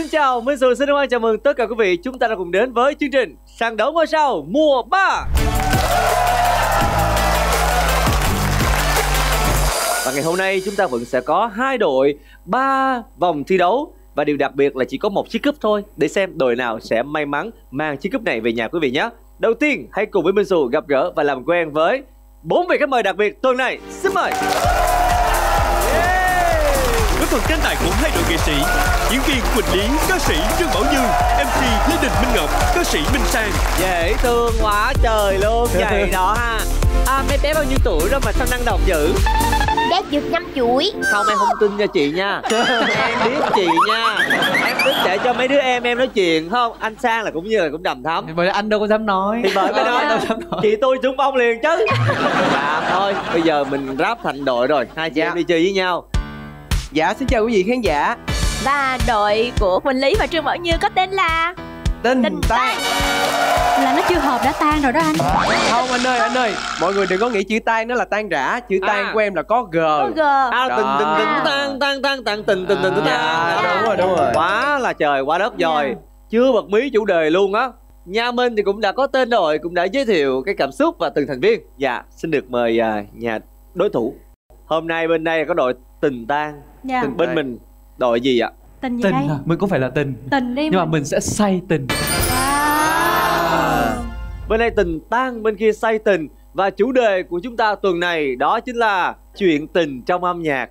Xin chào, Minh Sù xin chào mừng tất cả quý vị. Chúng ta đã cùng đến với chương trình Sàn đấu ngôi sao mùa 3. Và ngày hôm nay chúng ta vẫn sẽ có 2 đội, 3 vòng thi đấu. Và điều đặc biệt là chỉ có 1 chiếc cúp thôi, để xem đội nào sẽ may mắn mang chiếc cúp này về nhà quý vị nhé. Đầu tiên hãy cùng với Minh Sù gặp gỡ và làm quen với 4 vị khách mời đặc biệt tuần này. Xin mời. Với phần tranh tài của 2 đội nghệ sĩ, diễn viên Quỳnh Lý, ca sĩ Trương Bảo Như, MC Lê Đình Minh Ngọc, ca sĩ Minh Sang. Dễ thương quá trời luôn vậy đó ha. Mấy bé bao nhiêu tuổi đó mà sao năng động dữ? Bé được 5 chuỗi. Không, em không tin nha chị nha. Em biết chị nha. Em tính để cho mấy đứa em nói chuyện không? Anh Sang là cũng như là cũng đầm thắm. Bởi anh đâu có dám nói. Thì bởi mới nói chị tôi trúng bông liền chứ. Dạ thôi, bây giờ mình ráp thành đội rồi. Hai chị em đi chơi với nhau. Dạ, xin chào quý vị khán giả. Và đội của Quỳnh Lý và Trương Bảo Như có tên là Tình Tan. Là nó chưa hợp đã tan rồi đó anh. Không anh ơi, mọi người đừng có nghĩ chữ tan nó là tan rã. Chữ tan của em là có G. Có G. Đúng rồi. Quá là trời quá đất rồi. Chưa bật mí chủ đề luôn á. Nhà mình thì cũng đã có tên rồi, cũng đã giới thiệu cái cảm xúc và từng thành viên. Dạ, xin được mời nhà đối thủ. Hôm nay bên đây có đội Tình Tan. Bên mình đội gì ạ? Tình gì Tình đây? à? Mình cũng phải là tình. Tình đi. Nhưng mà mình sẽ say tình. Bên đây Tình Tan, bên kia say tình. Và chủ đề của chúng ta tuần này đó chính là chuyện tình trong âm nhạc.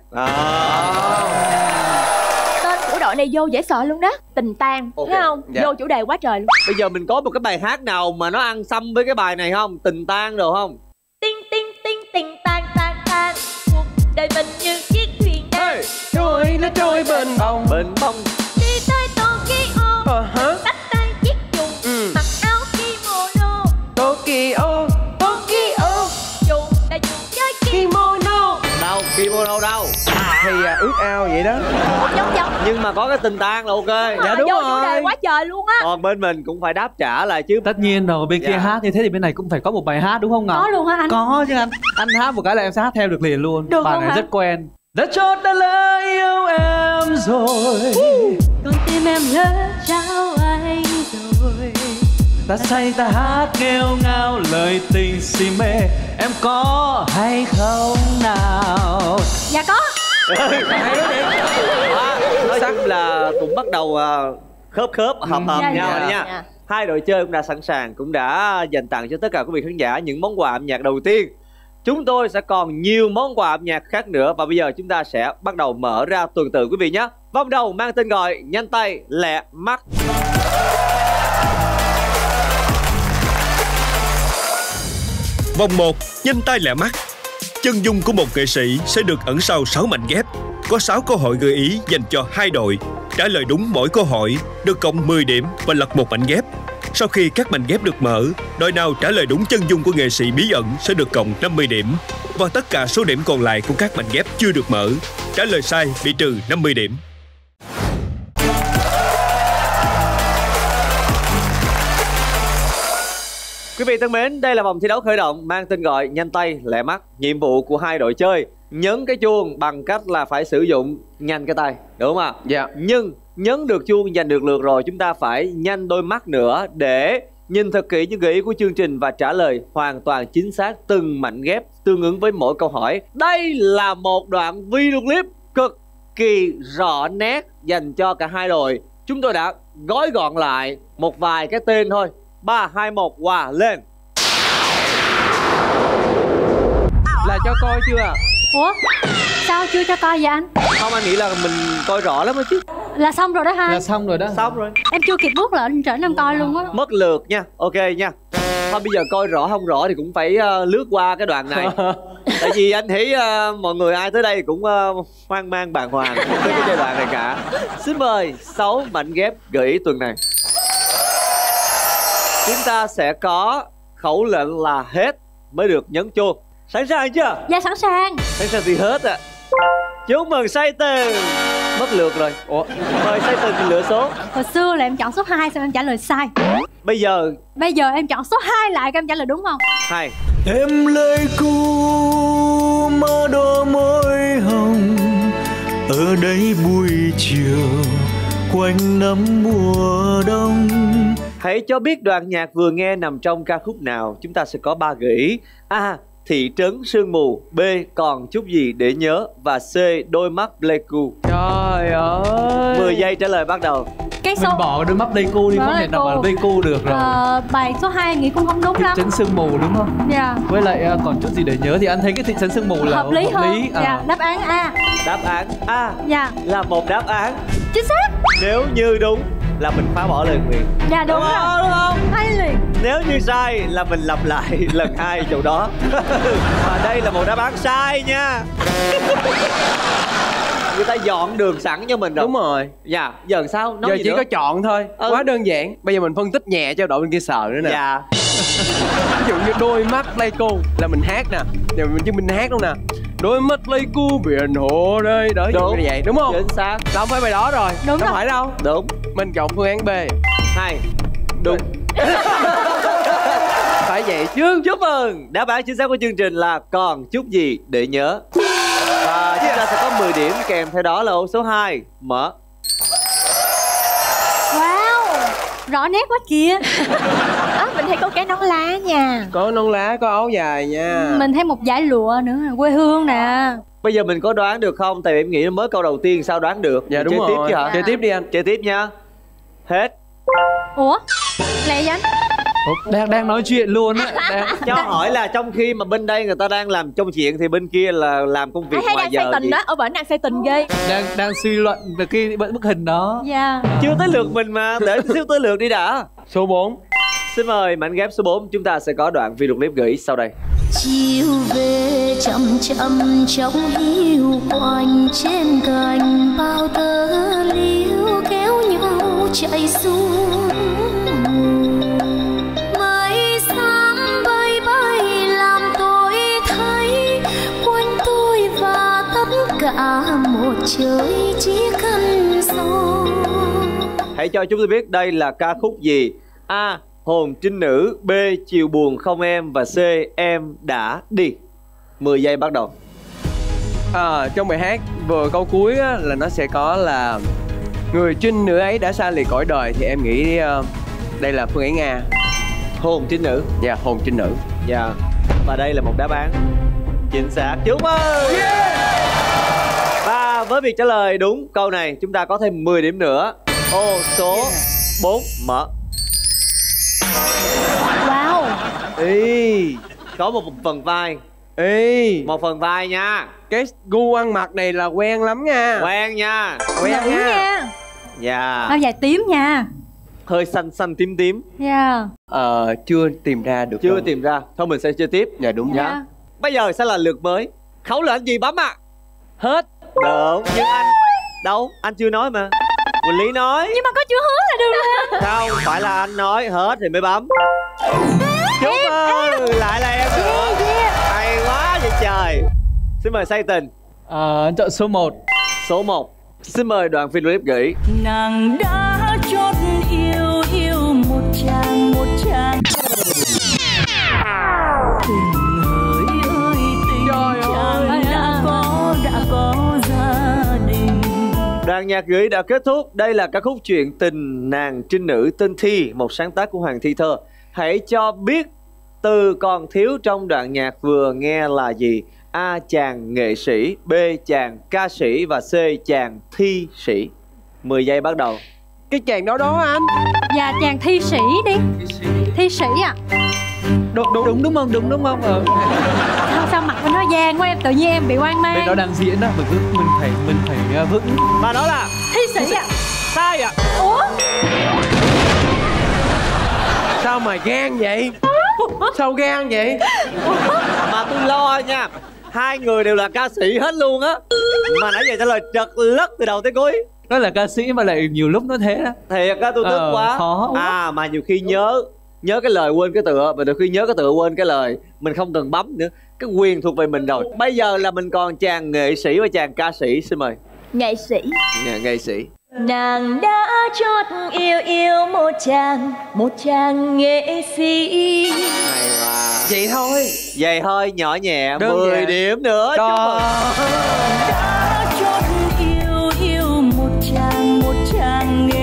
Tên của đội này vô dễ sợ luôn đó. Tình Tan, thấy không? Vô chủ đề quá trời luôn. Bây giờ mình có một cái bài hát nào mà nó ăn xăm với cái bài này không? Tình Tan đồ không? Tinh tinh tinh tình tan tan tan. Cuộc đời mình như chiếc thuyền đang Trôi nó trôi bên bông. Bên bông. đi tới Tokyo. Bắt tay chiếc trùng. Mặc áo kimono. Tokyo. Trùng là trùng chơi Kimono. Đâu? Kimono đâu? Thì ước ao vậy đó. giống. Nhưng mà có cái Tình Tan là ok. Dạ đúng vô rồi. chủ đề quá trời luôn á. Còn bên mình cũng phải đáp trả lại chứ. Tất nhiên rồi, bên kia hát như thế thì bên này cũng phải có một bài hát đúng không Ngọc? Có luôn hả anh? Có chứ anh. Anh hát một cái là em sẽ hát theo được liền luôn. Được bài luôn này hả? rất quen. Đã chót đã lỡ yêu em rồi. Con tim em lỡ trao anh rồi. Ta say ta hát nghêu ngao lời tình si mê. Em có hay không nào? Dạ có. Nói chung là cũng bắt đầu khớp hợp nhau rồi nha. Dạ. Hai đội chơi cũng đã sẵn sàng, cũng đã dành tặng cho tất cả quý vị khán giả những món quà âm nhạc đầu tiên. Chúng tôi sẽ còn nhiều món quà âm nhạc khác nữa. Và bây giờ chúng ta sẽ bắt đầu mở ra tuần tự quý vị nhé. Vòng đầu mang tên gọi nhanh tay lẹ mắt. Vòng 1, nhanh tay lẹ mắt. Chân dung của một nghệ sĩ sẽ được ẩn sau 6 mảnh ghép. Có 6 câu hỏi gợi ý dành cho 2 đội. Trả lời đúng mỗi câu hỏi được cộng 10 điểm và lật một mảnh ghép. Sau khi các mảnh ghép được mở, đội nào trả lời đúng chân dung của nghệ sĩ bí ẩn sẽ được cộng 50 điểm. Và tất cả số điểm còn lại của các mảnh ghép chưa được mở, trả lời sai bị trừ 50 điểm. Quý vị thân mến, đây là vòng thi đấu khởi động mang tên gọi nhanh tay lẹ mắt. Nhiệm vụ của hai đội chơi nhấn cái chuông bằng cách là phải sử dụng nhanh cái tay, đúng không ạ? Dạ. Nhưng nhấn được chuông, giành được lượt rồi, chúng ta phải nhanh đôi mắt nữa để nhìn thật kỹ những gợi ý của chương trình và trả lời hoàn toàn chính xác từng mảnh ghép tương ứng với mỗi câu hỏi. Đây là một đoạn video clip cực kỳ rõ nét dành cho cả hai đội. Chúng tôi đã gói gọn lại một vài cái tên thôi. 3, 2, 1, hòa lên. Là cho coi chưa ạ? Ủa? Sao chưa cho coi vậy anh? Không, anh nghĩ là mình coi rõ lắm đó chứ. Là xong rồi đó ha? Là xong rồi đó. Xong rồi. Em chưa kịp bước lên trở nên coi luôn á. Mất lượt nha. Ok nha. Thôi bây giờ coi rõ không rõ thì cũng phải lướt qua cái đoạn này. Tại vì anh thấy mọi người ai tới đây cũng hoang mang bàng hoàng với cái giai đoạn này cả. Xin mời 6 mảnh ghép gợi ý tuần này. Chúng ta sẽ có khẩu lệnh là hết mới được nhấn chuông. Sẵn sàng chưa? Dạ sẵn sàng. Sẵn sàng thì hết ạ. Chúc mừng say tình. Mất lượt rồi. Ủa? Mời say tình lựa số. Hồi xưa là em chọn số 2 xong em trả lời sai. Bây giờ em chọn số 2 lại em trả lời đúng không? 2. Em lời cu mơ đôi môi hồng ở đây buổi chiều quanh năm mùa đông. Hãy cho biết đoạn nhạc vừa nghe nằm trong ca khúc nào. Chúng ta sẽ có 3 gợi ý. A. Thị trấn sương mù. B. Còn chút gì để nhớ. Và C. Đôi mắt Pleiku. Trời ơi. 10 giây trả lời bắt đầu. Cái số... Mình bỏ đôi mắt Pleiku đi, không thể nào mà Pleiku được rồi. Bài số 2 nghĩ cũng không đúng lắm. Thị trấn sương mù đúng không? Dạ. Với lại còn chút gì để nhớ thì anh thấy cái thị trấn sương mù là hợp lý hơn. Dạ, đáp án A. Đáp án A dạ là một đáp án chính xác. Nếu như đúng là mình phá bỏ lời nguyện. Dạ đúng rồi. Đúng không? Hay liền. Nếu như sai là mình lặp lại lần 2 chỗ đó. Và đây là một đáp án sai nha. Người ta dọn đường sẵn cho mình rồi. Đúng rồi. Dạ. Giờ sao? Nói giờ gì chỉ nữa? có chọn thôi. Quá đơn giản. Bây giờ mình phân tích nhẹ cho đội bên kia sợ nữa nè. Dạ. Ví dụ như đôi mắt Pleiku là mình hát nè. Giờ mình chứng minh hát luôn nè. Đôi mắt Pleiku biển hồ đây. Đó đúng. Như vậy đúng không? Chính xác. Là không phải bài đó rồi. Đúng không rồi. phải đâu. Đúng. Mình chọn phương án B. 2. Đúng. Phải vậy chứ. Chúc mừng. Đáp án chính xác của chương trình là còn chút gì để nhớ. Và chúng ta sẽ có 10 điểm kèm theo đó là ô số 2. Mở. Wow, rõ nét quá kìa. Mình thấy có cái nón lá nha. Có nón lá, có áo dài nha. Mình thấy một dải lụa nữa, quê hương nè. Bây giờ mình có đoán được không? Tại vì em nghĩ mới câu đầu tiên sao đoán được. Dạ mình đúng chơi rồi. tiếp chứ hả? Chơi tiếp đi anh. Chơi tiếp nha. Hết. Ủa? Lẹ vậy anh? Đang nói chuyện luôn á. Cho hỏi là trong khi mà bên đây người ta đang làm trong chuyện thì bên kia là làm công việc hay ngoài đang giờ say tình gì? đó, ở bển đang say tình ghê. Đang suy luận về cái bức hình đó. Dạ. Chưa tới lượt mình mà, để xíu tới lượt đi đã. Số 4. Xin mời mảnh ghép số 4. Chúng ta sẽ có đoạn video clip gửi sau đây. Chiều về chậm chậm trong hiu quanh trên cành bao tơ liễu kéo nhau chạy xuống. Mây sáng bay bay làm tôi thấy quanh tôi và tất cả một trời chỉ cần gió. Hãy cho chúng tôi biết đây là ca khúc gì. A. Hồn trinh nữ. B. Chiều buồn không em. Và C. Em đã đi. 10 giây bắt đầu. Trong bài hát vừa câu cuối á, là nó sẽ có là người trinh nữ ấy đã xa lìa cõi đời. Thì em nghĩ đây là phương án A. Hồn trinh nữ. Dạ, hồn trinh nữ. Dạ. Và đây là một đáp án chính xác. Chúc mừng. Và với việc trả lời đúng câu này, chúng ta có thêm 10 điểm nữa. Ô số 4 mở. Wow. Ý. Có một phần vai. Ý. Một phần vai nha. Cái gu ăn mặc này là quen lắm nha. Quen nha. Quen Nữ nha. Dạ. Áo dài tím nha. Hơi xanh xanh tím tím. Dạ. Chưa tìm ra được. Chưa đâu. tìm ra. Thôi mình sẽ chơi tiếp. Dạ đúng. Dạ. Dạ. Bây giờ sẽ là lượt mới. Khẩu lệnh gì bấm à? Hết. Được. Nhưng anh đâu? Anh chưa nói mà. Quỳnh Lý nói. Nhưng mà có chữ hứa là được rồi. Không, phải là anh nói hết thì mới bấm. Chúc mừng. Lại là em nữa. Hay quá vậy trời. Xin mời say tình. Chọn số 1. Số 1. Xin mời đoàn phim clip gửi. Nàng đã chót yêu yêu một chàng tình hỡi ơi tình chàng đã có gia đình. Đoàn nhạc gửi đã kết thúc. Đây là ca khúc Chuyện tình nàng trinh nữ tên Thi, một sáng tác của Hoàng Thi Thơ. Hãy cho biết từ còn thiếu trong đoạn nhạc vừa nghe là gì? A. Chàng nghệ sĩ. B. Chàng ca sĩ. Và C. Chàng thi sĩ. 10 giây bắt đầu. Cái chàng đó đó anh. Dạ chàng thi sĩ đi. Thi sĩ à? Đúng đúng không? Đúng không? Sao mặt bên nó vàng quá, em tự nhiên em bị hoang mang. Bên đó đang diễn đó, mình phải vững. Mà đó là Thi sĩ à? sai ạ. Ủa? Sao mà gan vậy? Sao gan vậy? Mà tôi lo nha. Hai người đều là ca sĩ hết luôn á. Mà nãy giờ trả lời trật lất từ đầu tới cuối. Nó là ca sĩ mà lại nhiều lúc nó thế đó. Thiệt á, tôi tức quá. Khó. Mà nhiều khi nhớ cái lời quên cái tựa. Và nhiều khi nhớ cái tựa quên cái lời. Mình không cần bấm nữa. Cái quyền thuộc về mình rồi. Bây giờ là mình còn chàng nghệ sĩ và chàng ca sĩ. Xin mời. Nghệ sĩ. Nghệ sĩ. Nàng đã chót yêu một chàng nghệ sĩ. Hay quá. Vậy thôi. Vậy thôi, nhỏ nhẹ. Đơn 10 giản. điểm nữa. Chúc Đó. mừng. Đã chót yêu một chàng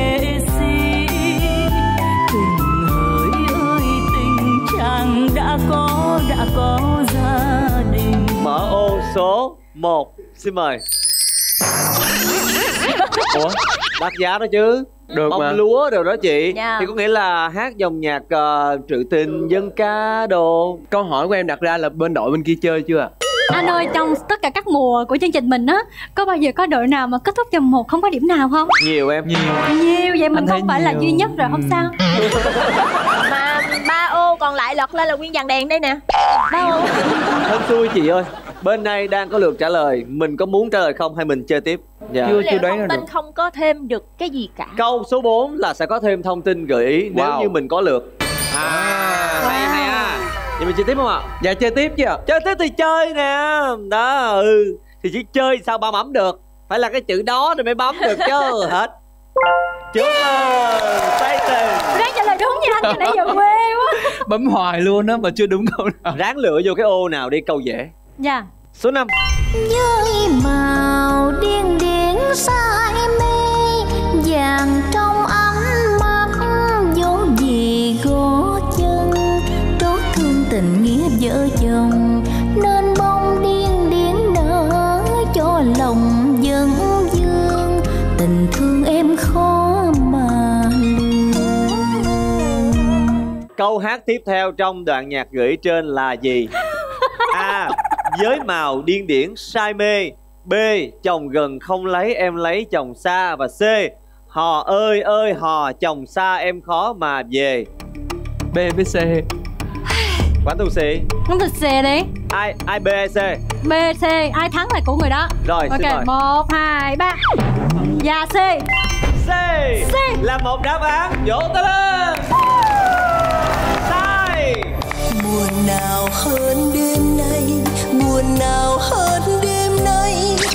số 1. Xin mời. Ủa? Đắt giá đó chứ. Được bông mà. lúa rồi đó chị. Dạ. Thì có nghĩa là hát dòng nhạc trữ tình, dân ca đồ. Câu hỏi của em đặt ra là bên đội bên kia chơi chưa ạ? Anh ơi, trong tất cả các mùa của chương trình mình á, có bao giờ có đội nào mà kết thúc vòng 1 không có điểm nào không? Nhiều em. Nhiều, vậy mình không phải là duy nhất rồi, không sao. Mà 3 ô còn lại lật lên là nguyên dàn đèn đây nè. 3 ô. Hên xui chị ơi. Bên này đang có lượt trả lời. Mình có muốn trả lời không hay mình chơi tiếp? Dạ. Chưa đoán ra Thông tin được. không có thêm được cái gì cả. Câu số 4 là sẽ có thêm thông tin gợi ý nếu Wow. như mình có lượt. Hay à. Vậy mình chơi tiếp không ạ? Dạ chơi tiếp chứ ạ. Chơi tiếp thì chơi nè. Đó, thì chỉ chơi sao ba bấm được. Phải là cái chữ đó thì mới bấm được chứ. Hết. Chúc mừng Tây Tình. Ráng trả lời đúng nha anh, nãy giờ quê quá. Bấm hoài luôn á mà chưa đúng câu nào. Ráng lựa vô cái ô nào đi, câu dễ. Dạ. Số 5. Với màu điên điển say mê, vàng trong ánh mắt dấu gì gót chân, trót thương tình nghĩa vợ chồng, nên bông điên điển nở cho lòng dân dương, tình thương em khó mà lường. Câu hát tiếp theo trong đoạn nhạc gợi ý trên là gì? A. Với màu điên điển say mê. B. Chồng gần không lấy em lấy chồng xa. Và C. Hò ơi ơi hò chồng xa em khó mà về. B với C. Quán tu sĩ. Không được C đi. Ai B hay C? B, C, ai thắng là của người đó. Rồi, xin mời. Ok, 1, 2, 3. Dạ, C. C là một đáp án. Vỗ tay lên. Sai. Buồn nào hơn đêm nay, buồn nào hơn đêm nay.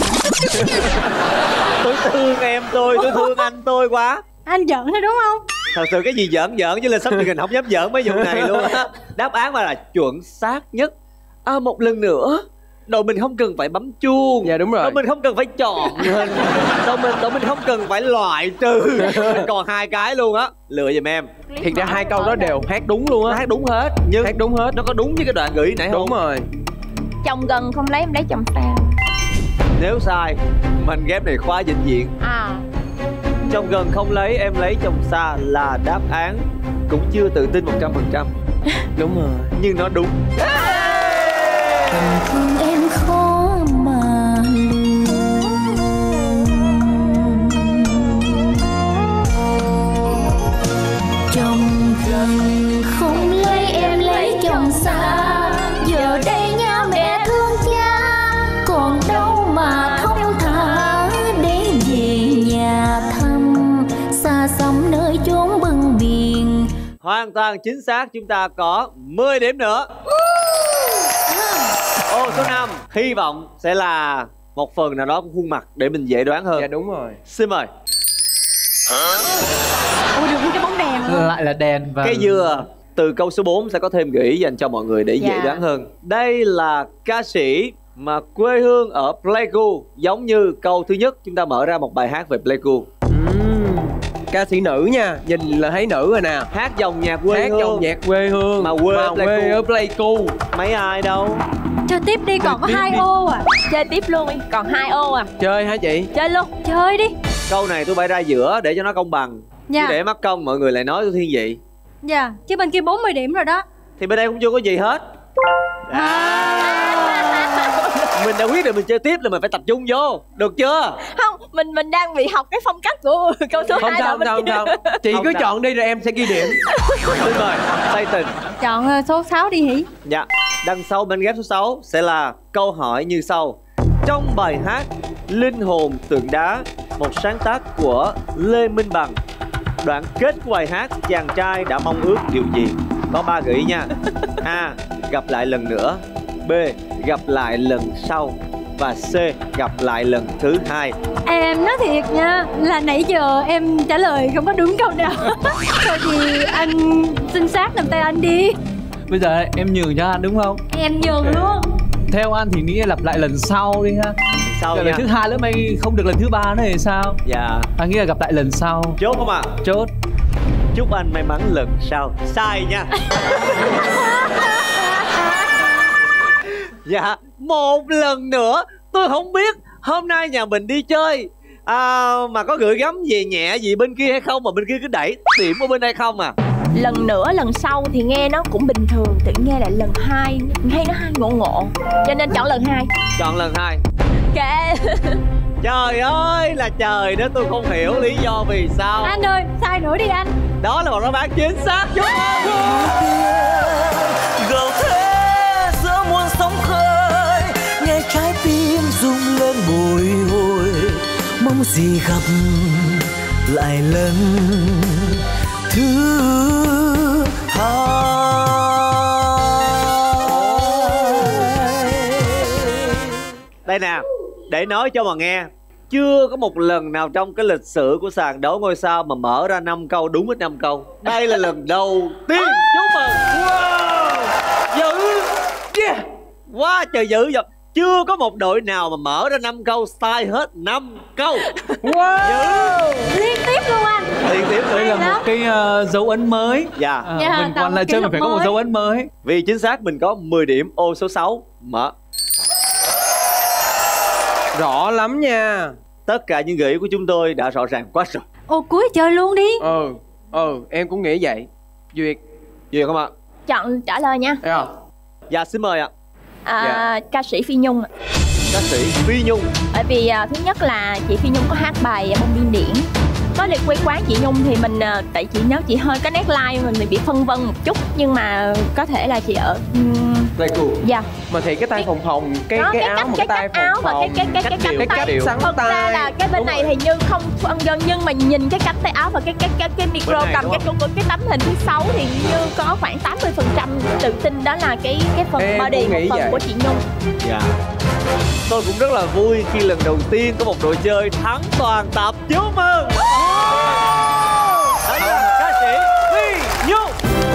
Tôi thương em tôi thương anh tôi quá. Anh giận thôi đúng không? Thật sự cái gì giỡn chứ lên sắp truyền hình không dám giỡn mấy vụ này luôn á. Đáp án mà là chuẩn xác nhất. Một lần nữa, đội mình không cần phải bấm chuông. Dạ đúng rồi. Đội mình không cần phải chọn hình. Đội mình không cần phải loại trừ. Mình còn 2 cái luôn á. Lựa giùm em. Thiệt ra 2 câu đó đều hát đúng luôn á. Hát đúng hết. Nhưng Hát đúng hết. nó có đúng với cái đoạn gợi ý nãy không? Đúng rồi. Chồng gần không lấy em lấy chồng xa. Nếu sai, mình ghép này khóa vĩnh viễn. Chồng gần không lấy em lấy chồng xa là đáp án cũng chưa tự tin 100%. Đúng rồi. Nhưng nó đúng. Tình thương em khó mà lường. Chồng gần không lấy em lấy chồng xa, giờ đây nhà mẹ thương cha, còn đâu mà thông thả để về nhà thăm, xa xăm nơi chốn bưng biển. Hoàn toàn chính xác, chúng ta có 10 điểm nữa. Ô số 5 hy vọng sẽ là một phần nào đó của khuôn mặt để mình dễ đoán hơn. Dạ đúng rồi. Xin mời. Ôi được cái bóng đèn luôn. Lại là đèn và Cái dừa. Từ câu số 4 sẽ có thêm gợi ý dành cho mọi người để dễ Dạ. đoán hơn. Đây là ca sĩ mà quê hương ở Pleiku. Giống như câu thứ nhất, chúng ta mở ra một bài hát về Pleiku. Ca sĩ nữ nha, nhìn là thấy nữ rồi nè. Hát dòng nhạc quê Hát hương. dòng nhạc quê hương Mà quê ở Pleiku. quê ở Pleiku. Mấy ai đâu. Chơi tiếp đi, còn có tiếp 2 đi. ô à. Chơi tiếp luôn đi. Còn 2 ô à. Chơi hả chị? Chơi luôn. Chơi đi. Câu này tôi bày ra giữa để cho nó công bằng. Dạ. Chứ để mắc công mọi người lại nói tôi thiên vị. Dạ, chứ bên kia 40 điểm rồi đó. Thì bên đây cũng chưa có gì hết. Mình đã quyết định mình chơi tiếp là mình phải tập trung vô. Được chưa? Không, mình đang bị học cái phong cách của câu số 2. Không sao, không sao, không sao. Chị Không cứ sao. chọn đi rồi em sẽ ghi điểm. Xin mời Tây Tình. Chọn số 6 đi hỉ. Dạ. Đằng sau bên ghép số 6 sẽ là câu hỏi như sau. Trong bài hát Linh hồn tượng đá, một sáng tác của Lê Minh Bằng, đoạn kết của bài hát chàng trai đã mong ước điều gì? Có 3 gợi ý nha. A. Gặp lại lần nữa. B. Gặp lại lần sau. Và C. Gặp lại lần thứ 2. Em nói thiệt nha, là nãy giờ em trả lời không có đúng câu nào. Thôi thì anh xin sát làm tay anh đi. bây giờ em nhường cho anh đúng không? Em nhường luôn. Theo anh thì nghĩ lặp lại lần sau đi ha. Sau Lần nha. thứ 2 nữa mày không được lần thứ 3 nữa thì sao? Dạ. Anh nghĩ là gặp lại lần sau. Chốt không ạ? Chốt. Chúc anh may mắn lần sau. Sai nha. Dạ, một lần nữa. Tôi không biết hôm nay nhà mình đi chơi mà có gửi gắm về nhẹ gì bên kia hay không, mà bên kia cứ đẩy điểm ở bên đây không à. Lần nữa, lần sau thì nghe nó cũng bình thường. Tự nghe lại lần 2 hay nó ngộ ngộ, cho nên chọn lần 2. Chọn lần 2. Kệ. Trời ơi là trời đó, tôi không hiểu lý do vì sao. Anh ơi, sai nữa đi anh. Đó là một đáp án chính xác. Chúc mừng. Gào thét giữa muôn sóng khơi, nghe trái tim rung lên bồi hồi, mong gì gặp lại lần thứ hai. Đây nè, để nói cho mà nghe, chưa có một lần nào trong cái lịch sử của sàn đấu ngôi sao mà mở ra 5 câu đúng hết 5 câu. Đây là lần đầu tiên. Chúc mừng. Wow, dữ. Yeah. Quá trời dữ vậy. Chưa có một đội nào mà mở ra 5 câu sai hết 5 câu. Wow, dữ. Liên tiếp luôn anh. Liên tiếp. Đây là một cái dấu ấn mới. Dạ. Mình còn là chơi mình phải có một dấu ấn mới. Vì chính xác mình có 10 điểm, ô số 6 mở. rõ lắm nha. Tất cả những gợi ý của chúng tôi đã rõ ràng quá rồi. Ô cuối chơi luôn đi. Em cũng nghĩ vậy. Duyệt không ạ? Chọn trả lời nha. Dạ xin mời ạ. Ca sĩ Phi Nhung ạ. Ca sĩ Phi Nhung. Bởi vì thứ nhất là chị Phi Nhung có hát bài Bông Điên Điển. Có được quay quán chị Nhung thì mình tại chị nếu chị hơi có nét like mình bị phân vân một chút, nhưng mà có thể là chị ở dạ. Mà thì cái tay phồng phồng, cái áo, một cái tay phồng phồng, cái cách sắn thật tay. ra là cái bên này thì như không phân vân, nhưng mà nhìn cái cách tay áo và cái micro cầm cái tấm hình thứ 6 thì như có khoảng 80% tự tin đó là cái phần body một phần của chị Nhung. Dạ. Tôi cũng rất là vui khi lần đầu tiên có một đội chơi thắng toàn tập. Chúc mừng. Đó là ca sĩ Phi Nhung.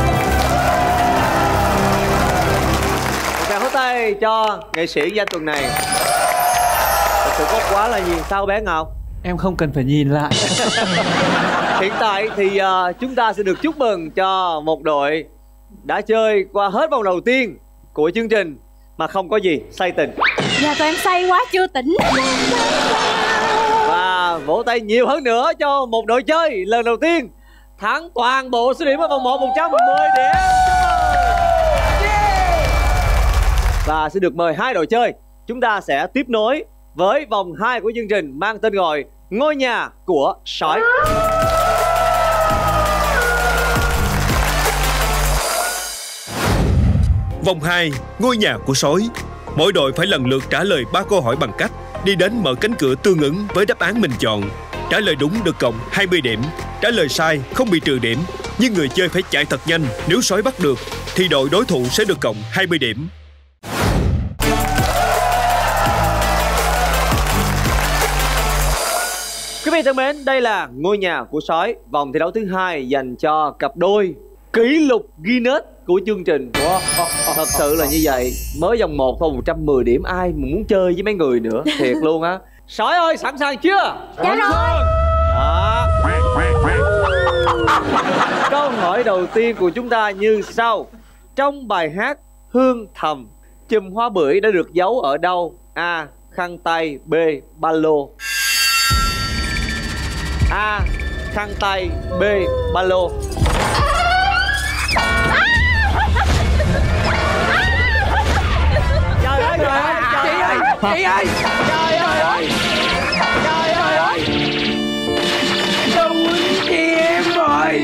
Một tràng pháo tay cho nghệ sĩ danh tuần này. Thật sự có quá là nhiều. Sao bé Ngọc? Em không cần phải nhìn lại. Hiện tại thì chúng ta sẽ được chúc mừng cho một đội đã chơi qua hết vòng đầu tiên của chương trình mà không có gì say tình. Dạ tụi em say quá chưa tỉnh. Và vỗ tay nhiều hơn nữa cho một đội chơi lần đầu tiên thắng toàn bộ số điểm ở vòng 1 110 điểm. Và sẽ được mời hai đội chơi. Chúng ta sẽ tiếp nối với vòng 2 của chương trình mang tên gọi Ngôi nhà của sói. Vòng 2, ngôi nhà của sói. Mỗi đội phải lần lượt trả lời 3 câu hỏi bằng cách đi đến mở cánh cửa tương ứng với đáp án mình chọn. Trả lời đúng được cộng 20 điểm, trả lời sai không bị trừ điểm. Nhưng người chơi phải chạy thật nhanh, nếu sói bắt được thì đội đối thủ sẽ được cộng 20 điểm. Quý vị thân mến, đây là Ngôi nhà của sói, vòng thi đấu thứ 2 dành cho cặp đôi kỷ lục Guinness của chương trình. Thật sự là như vậy. Mới vòng 1 thôi 110 điểm, ai mà muốn chơi với mấy người nữa. Thiệt luôn á. Sói ơi, sẵn sàng chưa? Dạ rồi. Câu hỏi đầu tiên của chúng ta như sau. Trong bài hát Hương Thầm, chùm hoa bưởi đã được giấu ở đâu? A. Khăn tay. B. Ba lô. A. Khăn tay. B. Ba lô. Trời ơi, trời ơi, trời ơi, chị ơi, trời ơi, trời ơi, đâu quýnh chị em rồi.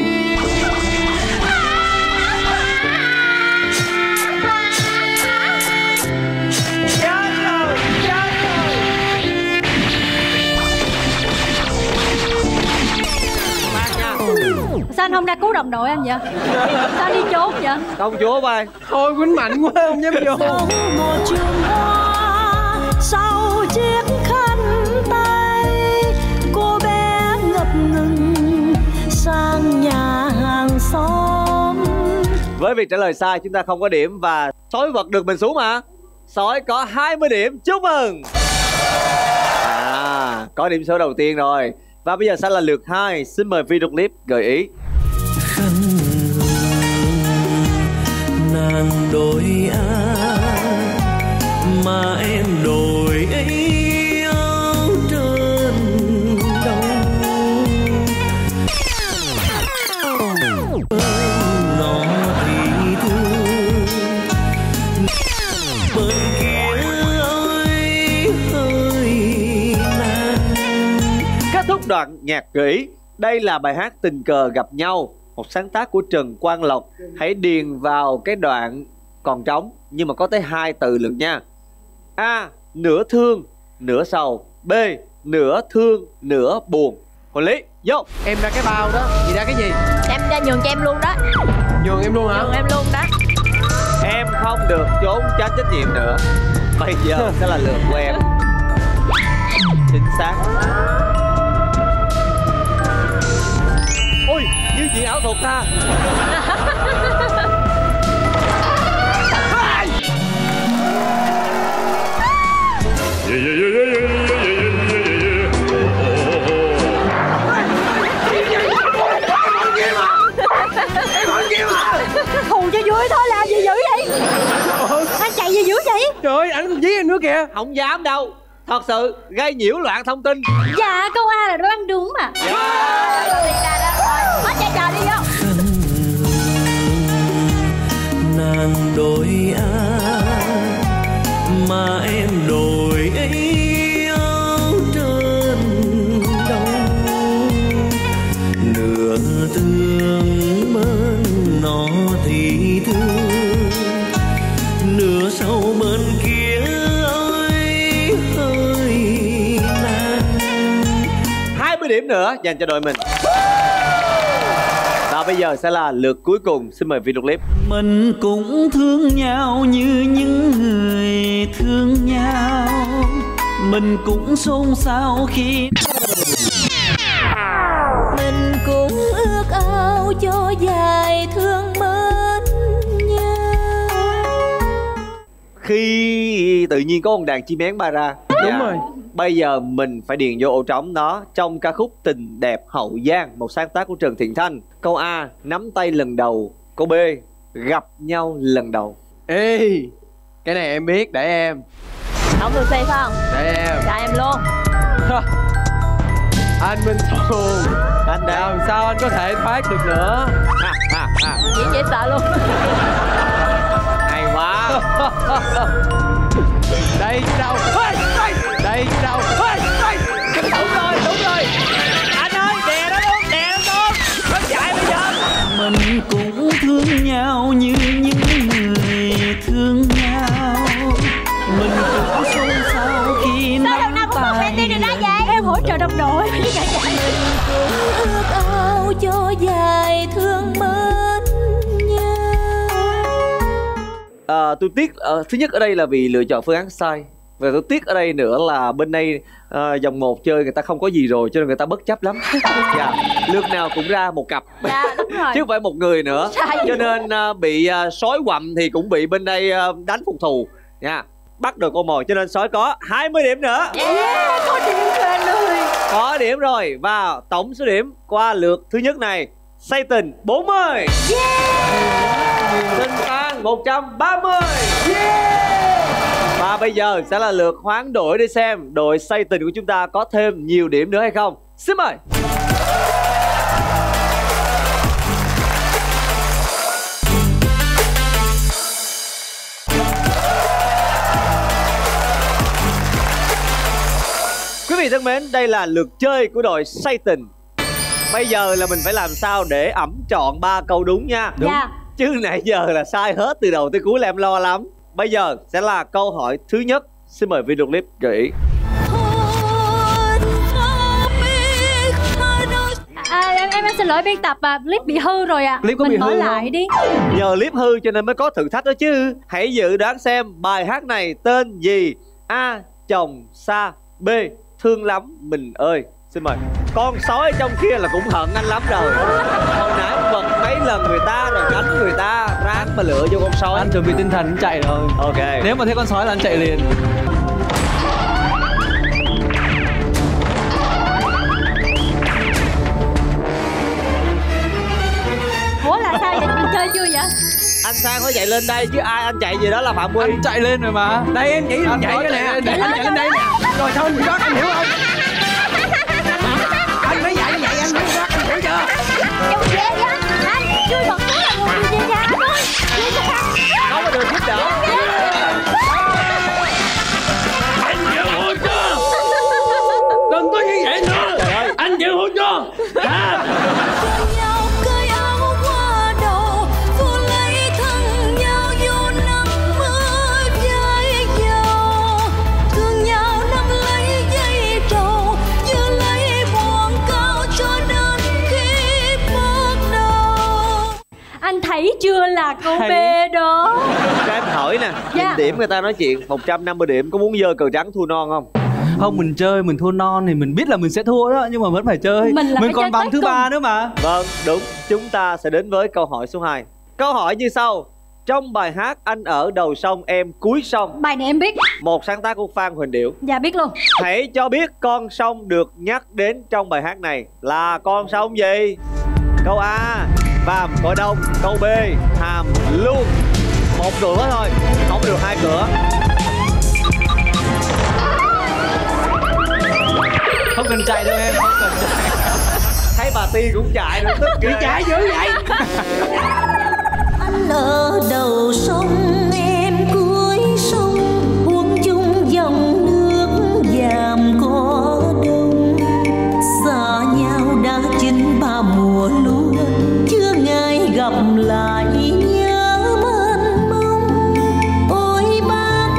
Sao anh không ra cứu đồng đội anh vậy? Sao đi trốn vậy? công chúa bay. Thôi quýnh mạnh quá không dám vô. Sau một trường hoa, sau chiếc khăn tay, cô bé ngập ngừng sang nhà hàng xóm. Với việc trả lời sai chúng ta không có điểm và sói vật được mình xuống mà. Sói có 20 điểm, chúc mừng. Có điểm số đầu tiên rồi. Và bây giờ sẽ là lượt 2. Xin mời video clip gợi ý. Khăn nàng đôi áo mà em đổi ấy áo trơn đâu. Nó thì thương bên kia ơi hơi nắng. Kết thúc đoạn nhạc kỹ. Đây là bài hát Tình cờ gặp nhau, một sáng tác của Trần Quang Lộc. Hãy điền vào cái đoạn còn trống, nhưng mà có tới 2 từ lượt nha. A. Nửa thương, nửa sầu. B. Nửa thương, nửa buồn. Hồ Lý, vô. Em ra cái bao đó, chị ra cái gì? Em ra nhường cho em luôn đó. Nhường em luôn hả? Nhường em luôn đó. Em không được trốn tránh trách nhiệm nữa. Bây giờ sẽ là lượt của em. Chính xác. Ôi, như chuyện ảo thuật ta. Hù cho vui thôi, làm gì dữ vậy? Anh chạy gì dữ vậy? Trời ơi, anh còn dí em nữa kìa. Không dám đâu. Thật sự gây nhiễu loạn thông tin. Dạ, câu A là đoán đúng mà. Hết chạy trò đi vô. Nàng đổi ai mà em đổi ấy áo trơn đâu. Nửa thương bên nó thì thương, nửa sau bên kia ơi hơi nắng. 20 điểm nữa dành cho đội mình. Và bây giờ sẽ là lượt cuối cùng. Xin mời video clip. Mình cũng thương nhau như những người thương nhau, mình cũng xôn xao khi Mình cũng ước ao cho dài thương mến nhau. Khi tự nhiên có con đàn chim én bay ra. Đúng rồi. Bây giờ mình phải điền vô ô trống đó trong ca khúc Tình Đẹp Hậu Giang, một sáng tác của Trần Thiện Thanh. Câu A, nắm tay lần đầu. Câu B, gặp nhau lần đầu. Ê, cái này em biết, để em. Không được xe phải không? Để em. Dạ em luôn. Anh Minh Thuần, Anh đã làm sao anh có thể thoát được nữa? Diễn dễ sợ luôn. hay quá. Đây chứ đâu. Đây chứ đâu. Đúng rồi. Anh ơi, đè nó luôn. Nó chạy bây giờ. mình cũng thương nhau như những người thương nhau, mình cũng xôn xao khi nắm tay. Em hỗ trợ đồng đội. Ước ao cho dài thương mến nhau. Tôi tiếc thứ nhất ở đây là vì lựa chọn phương án sai. Và tôi tiếc ở đây nữa là bên đây dòng 1 chơi người ta không có gì rồi, cho nên người ta bất chấp lắm. Dạ, lượt nào cũng ra một cặp. Dạ, đúng rồi. Chứ không phải một người nữa. Cho nên bị sói quặm thì cũng bị bên đây đánh phục thù nha. Bắt được con mồi, cho nên sói có 20 điểm nữa. Có điểm rồi anh ơi. Có điểm rồi. Và tổng số điểm qua lượt thứ nhất này, Say Tình 40. Tình An 130. Và bây giờ sẽ là lượt hoán đổi để xem đội Say Tình của chúng ta có thêm nhiều điểm nữa hay không. Xin mời. Quý vị thân mến, đây là lượt chơi của đội Say Tình. Bây giờ là mình phải làm sao để ẵm trọn 3 câu đúng nha. Đúng. Dạ. Chứ nãy giờ là sai hết từ đầu tới cuối là em lo lắm. Bây giờ sẽ là câu hỏi thứ nhất. Xin mời video clip gợi ý. Em xin lỗi biên tập, clip bị hư rồi ạ. Clip có mình bị mở hư lại không? đi. Nhờ clip hư cho nên mới có thử thách đó chứ. Hãy dự đoán xem bài hát này tên gì. A. Chồng xa. B. Thương lắm mình ơi. Xin mời. Con sói trong kia là cũng hận anh lắm rồi. Hồi nãy vật mấy lần người ta rồi đánh người ta, ráng mà lựa vô con sói. Anh chuẩn bị tinh thần anh chạy rồi. Ok. Nếu mà thấy con sói là anh chạy liền. Ủa là sao vậy? Mình chơi chưa vậy? Anh Sang phải chạy lên đây chứ ai anh chạy gì đó là phạm quy. Anh chạy lên rồi mà. Đây em chỉ anh chạy cái nè. Anh chạy lên đây nè. Rồi thôi mình rót, anh hiểu không? Anh mới dạy như vậy anh mới rót, anh hiểu chưa? Em về ra. Anh chui bật xuống là người về ra thôi. Không có được giúp đỡ. Anh chịu hôn chưa? Đừng có như vậy nữa. Anh chịu hôn chưa? Anh thấy chưa là câu B đó. Cho em hỏi nè, nhìn điểm người ta nói chuyện 150 điểm, có muốn dơ cờ trắng thua non không? Không, mình chơi mình thua non thì mình biết là mình sẽ thua đó, nhưng mà vẫn phải chơi. Mình còn vòng thứ 3 nữa mà. Vâng, đúng. Chúng ta sẽ đến với câu hỏi số 2. Câu hỏi như sau: trong bài hát Anh ở đầu sông em cuối sông, bài này em biết. một sáng tác của Phan Huỳnh Điểu. Dạ biết luôn. Hãy cho biết con sông được nhắc đến trong bài hát này là con sông gì? Câu A Vàm Cỏ Đông, câu B Hàm Luông. Một cửa thôi, không được hai cửa. Không cần chạy đâu em, không cần chạy. Thấy bà Ti cũng chạy nữa, tức Chị chạy dữ vậy. Anh ở đầu sông em cuối sông, uống chung dòng nước Vàm Cỏ Đông. Xa nhau đã chín ba mùa lúa, chưa ngày gặp lại nhớ mênh mông. Ôi bát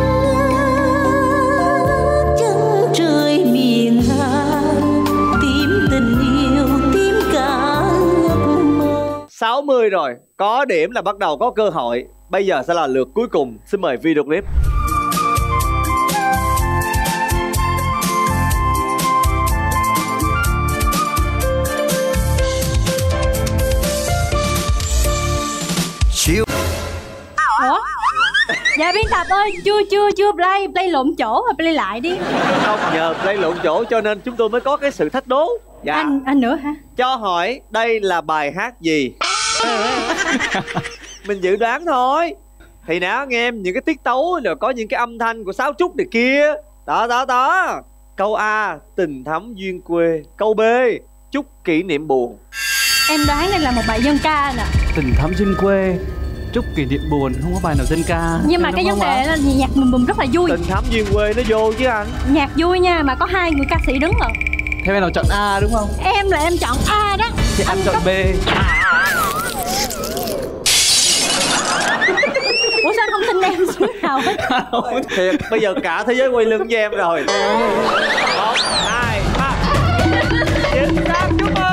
ngát chân trời miền Hà, tìm tình yêu tìm cả ước mơ. 60 rồi, có điểm là bắt đầu có cơ hội. Bây giờ sẽ là lượt cuối cùng. Xin mời video clip. Ủa? Dạ biên tập ơi, chưa play lộn chỗ rồi play lại đi. Không, nhờ play lộn chỗ cho nên chúng tôi mới có cái sự thách đố. Dạ. Anh nữa hả? Cho hỏi đây là bài hát gì? Mình dự đoán thôi. Thì đã nghe em những cái tiết tấu rồi có những cái âm thanh của sáo trúc này kia. Đó. Câu A Tình thắm duyên quê. Câu B Chúc kỷ niệm buồn. Em đoán đây là một bài dân ca nè. Tình thắm duyên quê, chúc kỷ niệm buồn, không có bài nào dân ca. Nhưng mà cái vấn đề là nhạc bùm rất là vui. Tình thắm duyên quê nó vô chứ anh. Nhạc vui nha, mà có hai người ca sĩ đứng rồi. Thế em nào chọn A đúng không? Em là em chọn A đó. Thì anh chọn B. Ủa sao anh không tin em xuống nào hết? Thiệt, bây giờ cả thế giới quay lưng với em rồi. 1, 2, 3. Chính xác, chúc mừng.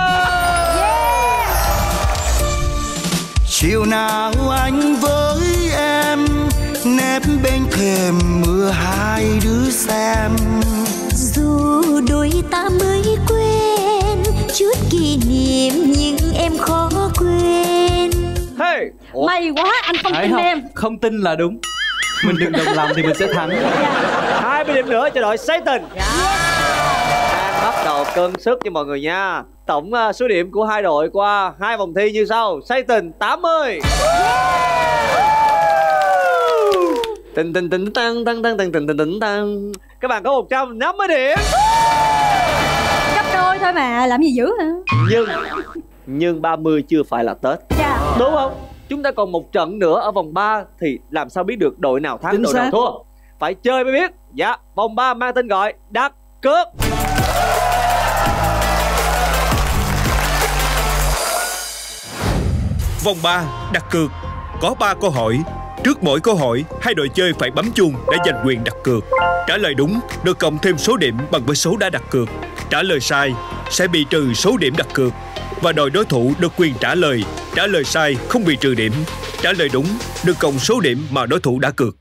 Chiều nào anh với em nép bên thềm mưa hai đứa xem. Dù đôi ta mới quen, chút kỷ niệm nhưng em khó quên. Hey. May quá, anh không tin em. Không tin là đúng. Mình đừng đồng lòng thì mình sẽ thắng. 20 điểm nữa cho đội Satan. Đang bắt đầu cân sức cho mọi người nha. Tổng số điểm của hai đội qua hai vòng thi như sau. Satan 80. Tình tăng. Các bạn có 150 điểm. Gấp đôi thôi mà, làm gì dữ hả? Nhưng 30 chưa phải là Tết. Dạ. Đúng không? Chúng ta còn một trận nữa ở vòng 3 thì làm sao biết được đội nào thắng, chính đội xác. nào thua. Phải chơi mới biết. Dạ, vòng 3 mang tên gọi đặt cược. Vòng 3 đặt cược. Có 3 câu hỏi. Trước mỗi câu hỏi, hai đội chơi phải bấm chuông để giành quyền đặt cược. Trả lời đúng được cộng thêm số điểm bằng với số đã đặt cược. Trả lời sai sẽ bị trừ số điểm đặt cược. Và đội đối thủ được quyền trả lời. Trả lời sai không bị trừ điểm. Trả lời đúng được cộng số điểm mà đối thủ đã cược.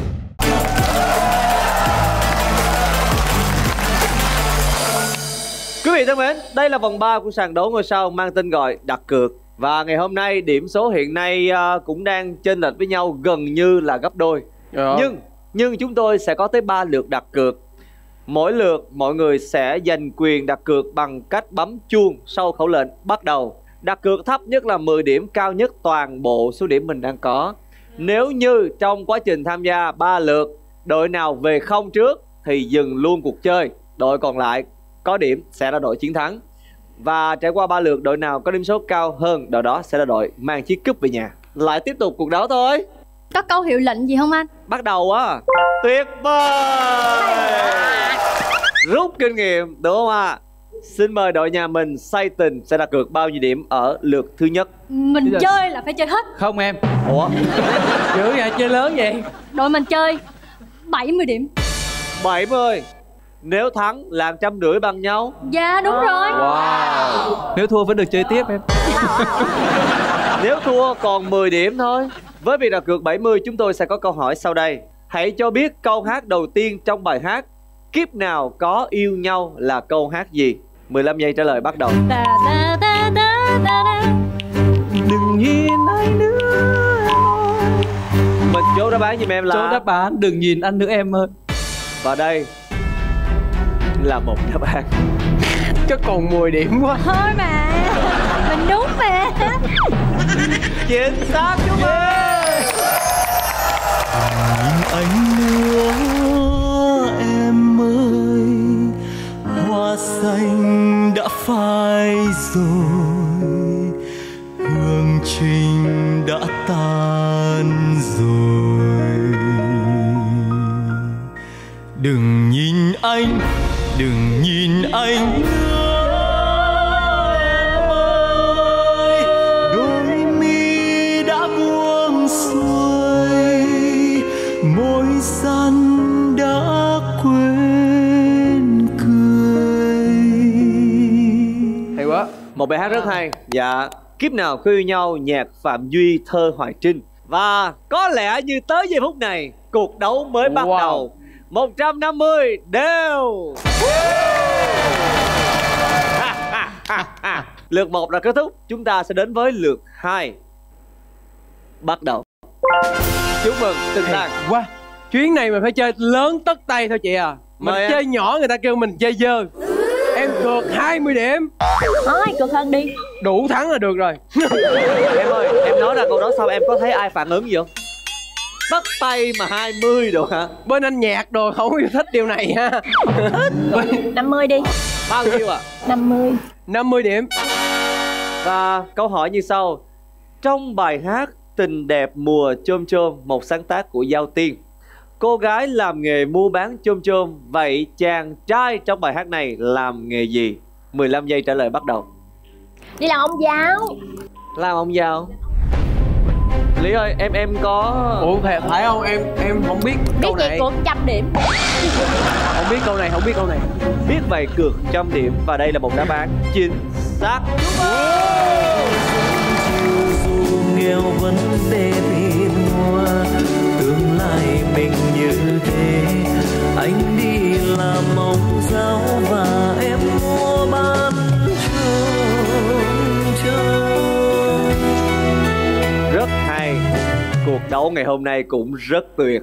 Quý vị thân mến, đây là vòng 3 của sàn đấu ngôi sao mang tên gọi đặt cược. Và ngày hôm nay điểm số hiện nay cũng đang chênh lệch với nhau gần như là gấp đôi. Nhưng chúng tôi sẽ có tới 3 lượt đặt cược. Mỗi lượt mọi người sẽ giành quyền đặt cược bằng cách bấm chuông sau khẩu lệnh bắt đầu. Đặt cược thấp nhất là 10 điểm, cao nhất toàn bộ số điểm mình đang có. Nếu như trong quá trình tham gia 3 lượt, đội nào về không trước thì dừng luôn cuộc chơi. Đội còn lại có điểm sẽ là đội chiến thắng. Và trải qua 3 lượt, đội nào có điểm số cao hơn, đội đó sẽ là đội mang chiếc cúp về nhà. Lại tiếp tục cuộc đấu thôi. Có câu hiệu lệnh gì không anh? Bắt đầu á. Tuyệt vời. Rút kinh nghiệm đúng không ạ? Xin mời đội nhà mình say tình sẽ đặt cược bao nhiêu điểm ở lượt thứ nhất? Mình chơi là phải chơi hết. Không em. Ủa? Dữ vậy, chơi lớn vậy. Đội mình chơi 70 điểm. 70. Nếu thắng là 150 bằng nhau. Dạ đúng rồi. Wow. Nếu thua vẫn được chơi tiếp em. Nếu thua còn 10 điểm thôi. Với việc đặt cược 70, chúng tôi sẽ có câu hỏi sau đây. Hãy cho biết câu hát đầu tiên trong bài hát Kiếp nào có yêu nhau là câu hát gì? 15 giây trả lời bắt đầu. Đừng nhìn anh nữa em ơi. Mình chốt đáp án giùm em là. Chốt đáp án đừng nhìn anh nữa em ơi. Và đây là một đáp án. Chắc còn 10 điểm quá. Thôi mà. Mình đúng mà. Chính xác chúng ơi. Anh nữa em ơi, hoa xanh đã phai rồi, hương trình đã tan rồi. Đừng nhìn anh, đừng nhìn anh nữa em ơi, đôi mi đã buông xuôi, môi săn đã quên cười. Hay quá. Một bài hát rất hay. Dạ. Kiếp nào có yêu nhau, nhạc Phạm Duy, thơ Hoài Trinh. Và có lẽ như tới giây phút này, cuộc đấu mới bắt đầu. 150 đều. Lượt 1 đã kết thúc. Chúng ta sẽ đến với lượt 2. Bắt đầu. Chúc mừng Tinh Tang. Wow. Chuyến này mình phải chơi lớn tất tay thôi chị à. Mình Mời chơi em. nhỏ người ta kêu mình chơi dơ. Em cược 20 điểm. Thôi cược hơn đi. Đủ thắng là được rồi. Em ơi, em nói ra câu đó xong em có thấy ai phản ứng gì không? Bắt tay mà 20 được hả? Bên anh nhạc đồ không yêu thích điều này ha. 50 đi. Bao nhiêu ạ? 50. 50 điểm. Và câu hỏi như sau. Trong bài hát Tình đẹp mùa chôm chôm, một sáng tác của Giao Tiên, cô gái làm nghề mua bán chôm chôm. Vậy chàng trai trong bài hát này làm nghề gì? 15 giây trả lời bắt đầu. Đi làm ông giáo. Làm ông giàu. Lý ơi, em có... Ủa phải không? Em không biết Biết câu vậy này. cược 100 điểm. Không biết câu này, không biết câu này. Biết vậy cược 100 điểm. Và đây là một đáp án chính xác. Dù nghèo vẫn tê tìm hoa, tương lai mình như thế. Anh đi làm ông giáo và em mua bán Rất hay. Cuộc đấu ngày hôm nay cũng rất tuyệt.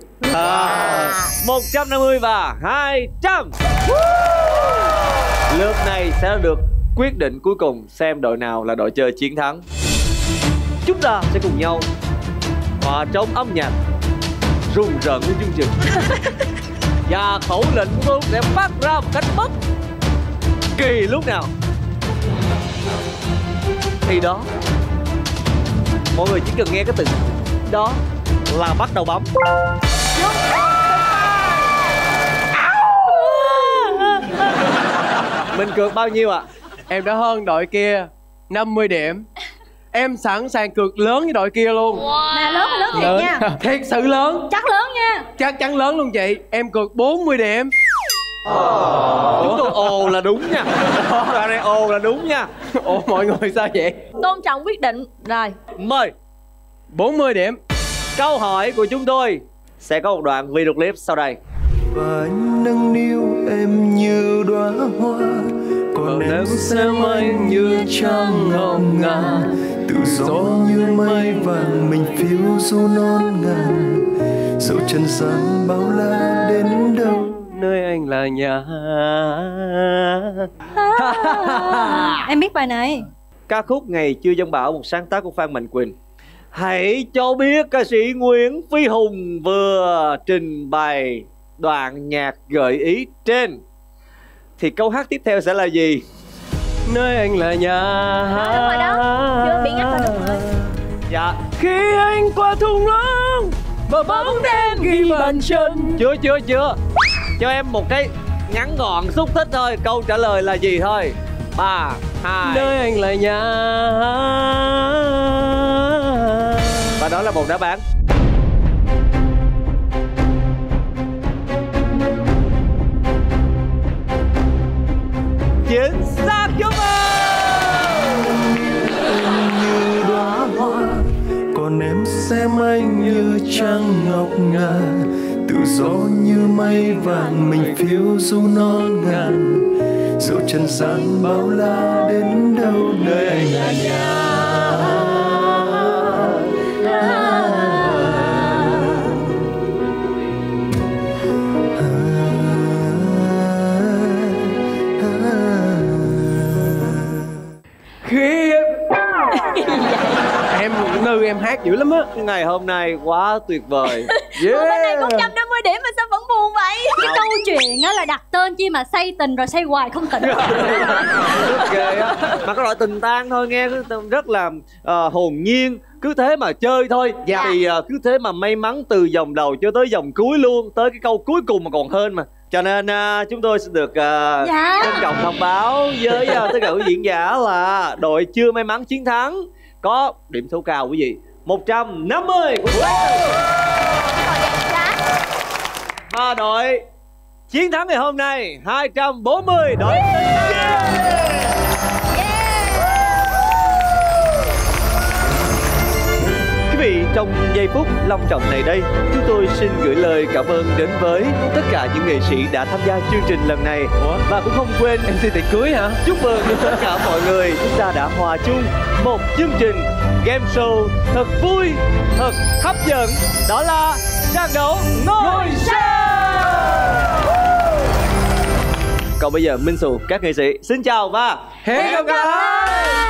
150 và 200. Lượt này sẽ được quyết định cuối cùng xem đội nào là đội chơi chiến thắng. Chúng ta sẽ cùng nhau hòa trong âm nhạc rùng rợn của chương trình. Và khẩu lệnh của tôi sẽ phát ra một cách bất kỳ lúc nào. Thì đó, mọi người chỉ cần nghe cái từ đó là bắt đầu bấm. Mình cược bao nhiêu ạ? Em đã hơn đội kia 50 điểm. Em sẵn sàng cược lớn với đội kia luôn. Mà lớn là lớn thiệt nha. Thiệt sự lớn. Chắc lớn nha. Chắc chắn lớn luôn chị. Em cược 40 điểm. Chúng tôi ồ là đúng nha. Đoạn này ồ là đúng nha. Ồ mọi người sao vậy? Tôn trọng quyết định. Rồi. Mời. 40 điểm. Câu hỏi của chúng tôi sẽ có một đoạn video clip sau đây. và anh nâng niu em như đóa hoa, còn em xem anh như trăng ngọc ngà, tự do như mây vàng mình phiêu du non ngàn, dẫu chân gian bao la đến đâu nơi anh là nhà. Em biết bài này. ca khúc Ngày Chưa Giông Bão, một sáng tác của Phan Mạnh Quỳnh. Hãy cho biết ca sĩ Nguyễn Phi Hùng vừa trình bày đoạn nhạc gợi ý trên thì câu hát tiếp theo sẽ là gì? Nơi anh là nhà. Đúng rồi đó, chưa bị ngắt rồi, đúng rồi. Dạ. Khi anh qua thung lũng và bóng đen ghi bàn chân. Chưa. Cho em một cái ngắn gọn xúc tích thôi. Câu trả lời là gì thôi? 3, 2. Nơi anh là nhà. Và đó là một đáp án. Chính xác, chúc mừng. Như đóa hoa, còn em xem anh như trăng ngọc ngà, tự do như mây vàng mình phiêu du non ngàn, dẫu chân gian bao la đến đâu nơi anh là nhà. Khi em Ngư em hát dữ lắm á. Ngày hôm nay quá tuyệt vời. Bên này cũng 150 điểm mà sao vẫn buồn vậy? Cái câu chuyện á là đặt tên chi mà say tình rồi say hoài không tỉnh. Rất ghê á. Mà cái loại tình tang thôi nghe rất là hồn nhiên. Cứ thế mà chơi thôi. Thì cứ thế mà may mắn từ vòng đầu cho tới vòng cuối luôn. Tới cái câu cuối cùng mà còn hơn mà. Cho nên chúng tôi sẽ được trân trọng thông báo với tất cả quý diễn giả là đội chưa may mắn chiến thắng có điểm số cao quý vị 150 của và đội chiến thắng ngày hôm nay 240 đội quý vị. Trong giây phút long trọng này đây, chúng tôi xin gửi lời cảm ơn đến với tất cả những nghệ sĩ đã tham gia chương trình lần này. Và cũng không quên MC tiệc cưới hả? Chúc mừng tất cả mọi người, chúng ta đã hòa chung một chương trình game show thật vui, thật hấp dẫn. Đó là trận đấu ngôi sao. Còn bây giờ Minh Sù, các nghệ sĩ xin chào và hẹn gặp lại.